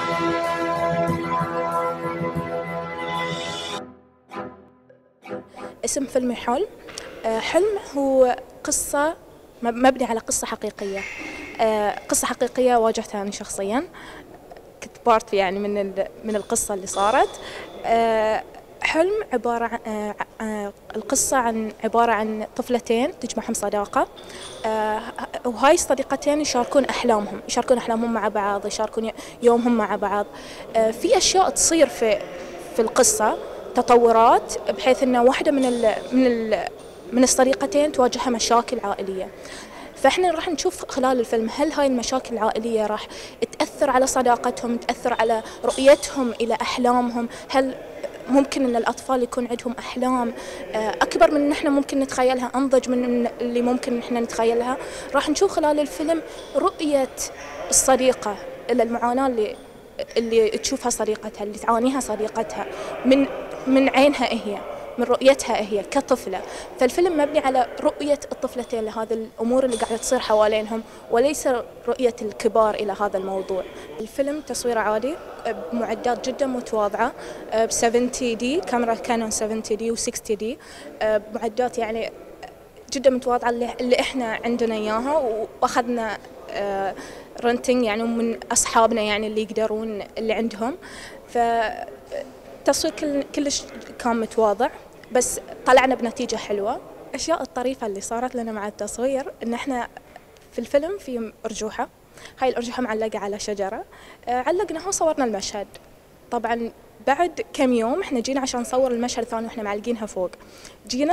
اسم فيلمي حلم. حلم هو قصة مبني على قصة حقيقية. قصة حقيقية واجهتها أنا شخصيا، كنت بارت يعني من القصة اللي صارت. حلم عبارة عن القصة عبارة عن طفلتين تجمعهم صداقة، وهاي الصديقتين يشاركون أحلامهم مع بعض، يشاركون يومهم مع بعض. في أشياء تصير في القصة، تطورات، بحيث أن واحدة من الصديقتين تواجهها مشاكل عائلية. فإحنا راح نشوف خلال الفيلم هل هاي المشاكل العائلية راح تأثر على صداقتهم، تأثر على رؤيتهم إلى أحلامهم. هل ممكن أن الأطفال يكون عندهم أحلام أكبر من أن إحنا ممكن نتخيلها، أنضج من اللي ممكن إحنا نتخيلها. راح نشوف خلال الفيلم رؤية الصديقة إلى المعاناة اللي تشوفها صديقتها، اللي تعانيها صديقتها من عينها هي، من رؤيتها هي كطفلة. فالفيلم مبني على رؤية الطفلتين لهذه الأمور اللي قاعدة تصير حوالينهم، وليس رؤية الكبار إلى هذا الموضوع. الفيلم تصوير عادي بمعدات جدا متواضعة، ب 70D، كاميرا كانون 70D و 60D، بمعدات يعني جدا متواضعة اللي احنا عندنا اياها، واخذنا رنتنج يعني من اصحابنا يعني اللي يقدرون اللي عندهم. فالتصوير كلش كان متواضع، بس طلعنا بنتيجة حلوة. الاشياء الطريفة اللي صارت لنا مع التصوير ان احنا في الفيلم في أرجوحة، هاي الأرجوحة معلقة على شجرة، علقناها وصورنا المشهد. طبعا بعد كم يوم احنا جينا عشان نصور المشهد الثاني واحنا معلقينها فوق، جينا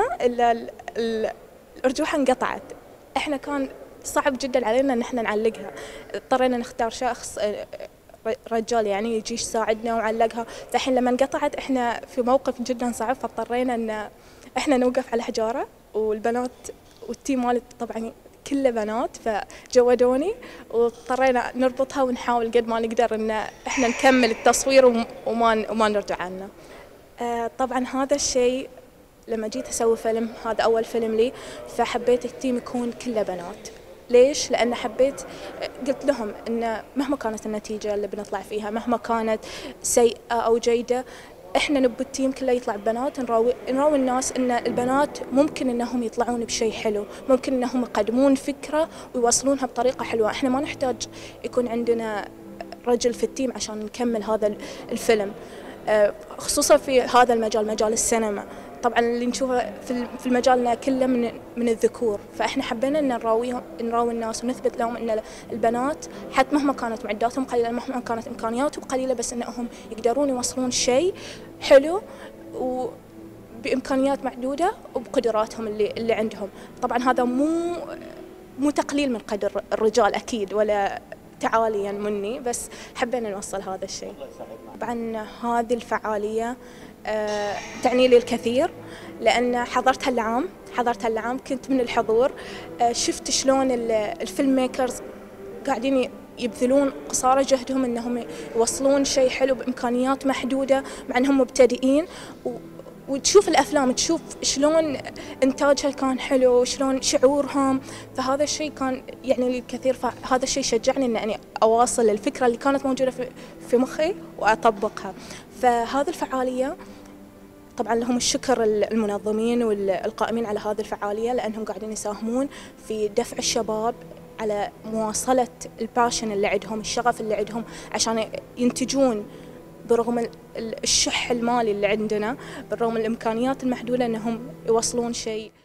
الأرجوحة انقطعت. احنا كان صعب جدا علينا ان احنا نعلقها، اضطرينا نختار شخص رجال يعني يجي يساعدنا وعلقها. فالحين لما انقطعت احنا في موقف جدا صعب، فاضطرينا ان احنا نوقف على حجارة، والبنات والتيم مالت طبعا كله بنات فجودوني، واضطرينا نربطها ونحاول قد ما نقدر ان احنا نكمل التصوير وما نرجع عنه. طبعا هذا الشيء لما جيت اسوي فيلم، هذا اول فيلم لي، فحبيت التيم يكون كله بنات. ليش؟ لأن حبيت، قلت لهم إن مهما كانت النتيجة اللي بنطلع فيها، مهما كانت سيئة أو جيدة، إحنا نبي التيم كله يطلع ببنات، نراوي الناس إن البنات ممكن إنهم يطلعون بشيء حلو، ممكن إنهم يقدمون فكرة ويوصلونها بطريقة حلوة. إحنا ما نحتاج يكون عندنا رجل في التيم عشان نكمل هذا الفيلم، خصوصا في هذا المجال، مجال السينما. طبعا اللي نشوفه في مجالنا كله من الذكور، فاحنا حبينا ان نراوي الناس ونثبت لهم ان البنات حتى مهما كانت معداتهم قليله، مهما كانت امكانياتهم قليله، بس انهم يقدرون يوصلون شيء حلو وبامكانيات محدوده وبقدراتهم اللي عندهم. طبعا هذا مو تقليل من قدر الرجال اكيد، ولا تعاليا مني، بس حبينا نوصل هذا الشيء. طبعا هذه الفعالية تعني لي الكثير، لأن حضرتها العام، كنت من الحضور. شفت شلون الفيلم ميكرز قاعدين يبذلون قصارى جهدهم انهم يوصلون شيء حلو بامكانيات محدوده، مع انهم مبتدئين. وتشوف الافلام، تشوف شلون انتاجها كان حلو، شلون شعورهم. فهذا الشيء كان يعني لي الكثير، فهذا الشيء شجعني اني اواصل الفكره اللي كانت موجوده في مخي واطبقها. فهذه الفعاليه طبعا لهم الشكر المنظمين والقائمين على هذه الفعاليه، لانهم قاعدين يساهمون في دفع الشباب على مواصله الباشن اللي عندهم، الشغف اللي عندهم، عشان ينتجون برغم الشح المالي اللي عندنا، بالرغم الامكانيات المحدوده، انهم يوصلون شيء